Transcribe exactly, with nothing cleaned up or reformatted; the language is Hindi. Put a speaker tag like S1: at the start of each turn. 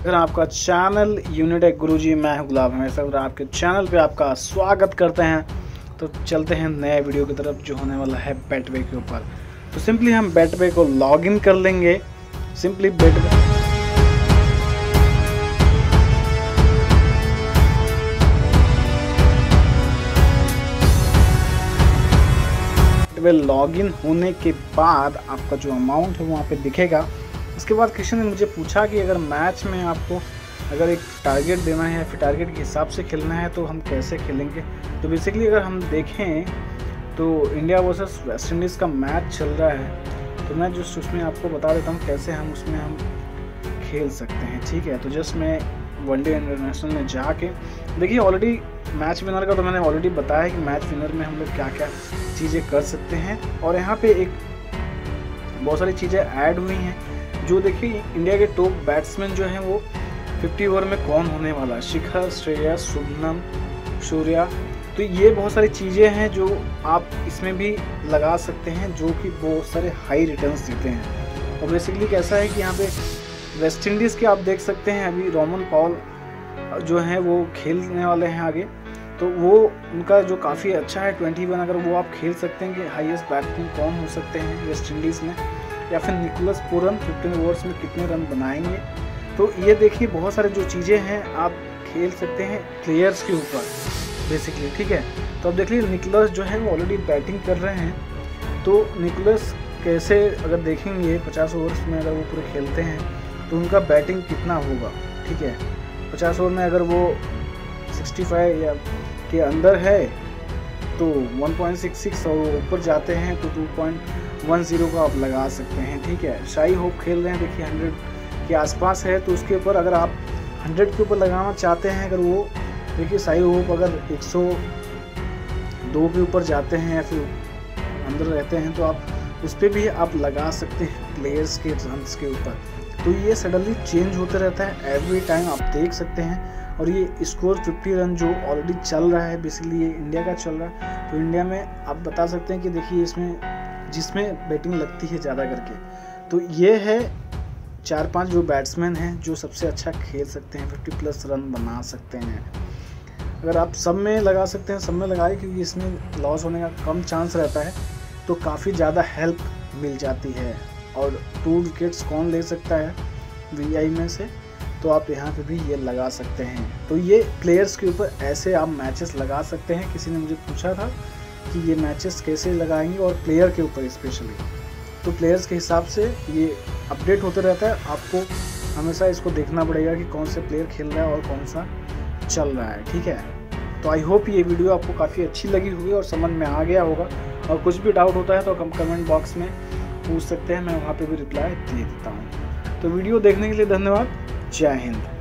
S1: अगर आपका चैनल यूनिटेक गुरुजी, मैं हूं गुलाब हमेशा और आपके चैनल पे आपका स्वागत करते हैं। तो चलते हैं नए वीडियो की तरफ जो होने वाला है बेटवे के ऊपर। तो सिंपली हम बेटवे को लॉगिन कर लेंगे। सिंपली बेटवे लॉगिन होने के बाद आपका जो अमाउंट है वहाँ पे दिखेगा। उसके बाद किसी ने मुझे पूछा कि अगर मैच में आपको अगर एक टारगेट देना है या फिर टारगेट के हिसाब से खेलना है तो हम कैसे खेलेंगे। तो बेसिकली अगर हम देखें तो इंडिया वर्सेस वेस्ट इंडीज़ का मैच चल रहा है, तो मैं जस्ट उसमें आपको बता देता हूँ कैसे हम उसमें हम खेल सकते हैं। ठीक है, तो जस्ट मैं वनडे इंटरनेशनल में जाके देखिए ऑलरेडी मैच विनर का तो मैंने ऑलरेडी बताया कि मैच विनर में हम लोग क्या क्या चीज़ें कर सकते हैं। और यहाँ पे एक बहुत सारी चीज़ें ऐड हुई हैं जो देखिए इंडिया के टॉप बैट्समैन जो हैं वो फिफ्टी ओवर में कौन होने वाला है, शिखर, श्रेयस, शुभमन, सूर्या। तो ये बहुत सारी चीज़ें हैं जो आप इसमें भी लगा सकते हैं जो कि बहुत सारे हाई रिटर्न्स देते हैं। और बेसिकली कैसा है कि यहाँ पे वेस्ट इंडीज़ के आप देख सकते हैं अभी रोमन पॉल जो हैं वो खेलने वाले हैं आगे, तो वो उनका जो काफ़ी अच्छा है ट्वेंटी वन। अगर वो आप खेल सकते हैं कि हाईएस्ट बैट्समैन कौन हो सकते हैं वेस्ट इंडीज़ में, या फिर निकोलस पूरन फिफ्टीन ओवर्स में कितने रन बनाएंगे। तो ये देखिए बहुत सारे जो चीज़ें हैं आप खेल सकते हैं प्लेयर्स के ऊपर बेसिकली। ठीक है, तो अब देख लीजिए निकोलस जो है वो ऑलरेडी बैटिंग कर रहे हैं। तो निकोलस कैसे अगर देखेंगे पचास ओवर्स में अगर वो पूरे खेलते हैं तो उनका बैटिंग कितना होगा। ठीक है, पचास ओवर में अगर वो पैंसठ या के अंदर है तो वन पॉइंट सिक्स सिक्स और ऊपर जाते हैं तो टू पॉइंट वन ज़ीरो का आप लगा सकते हैं। ठीक है, शाही होप खेल रहे हैं देखिए हंड्रेड के आसपास है, तो उसके ऊपर अगर आप हंड्रेड के ऊपर लगाना चाहते हैं, अगर वो देखिए शाही होप अगर एक सौ दो के ऊपर जाते हैं या फिर अंदर रहते हैं तो आप उस पर भी आप लगा सकते हैं प्लेयर्स के रन्स के ऊपर। तो ये सडनली चेंज होते रहता है एवरी टाइम, आप देख सकते हैं। और ये स्कोर फिफ्टी रन जो ऑलरेडी चल रहा है बेसिकली ये इंडिया का चल रहा है। तो इंडिया में आप बता सकते हैं कि देखिए इसमें जिसमें बैटिंग लगती है ज़्यादा करके, तो ये है चार पांच जो बैट्समैन हैं जो सबसे अच्छा खेल सकते हैं, फिफ्टी प्लस रन बना सकते हैं। अगर आप सब में लगा सकते हैं, सब में लगाए क्योंकि इसमें लॉस होने का कम चांस रहता है, तो काफ़ी ज़्यादा हेल्प मिल जाती है। और टू विकेट्स कौन ले सकता है वीआई में से, तो आप यहाँ पे भी ये लगा सकते हैं। तो ये प्लेयर्स के ऊपर ऐसे आप मैचेस लगा सकते हैं। किसी ने मुझे पूछा था कि ये मैचेस कैसे लगाएंगे और प्लेयर के ऊपर स्पेशली, तो प्लेयर्स के हिसाब से ये अपडेट होते रहता है। आपको हमेशा इसको देखना पड़ेगा कि कौन से प्लेयर खेल रहा है और कौन सा चल रहा है। ठीक है, तो आई होप ये वीडियो आपको काफ़ी अच्छी लगी होगी और समझ में आ गया होगा। और कुछ भी डाउट होता है तो हम कमेंट बॉक्स में पूछ सकते हैं, मैं वहाँ पे भी रिप्लाई दे देता हूँ। तो वीडियो देखने के लिए धन्यवाद। जय हिंद।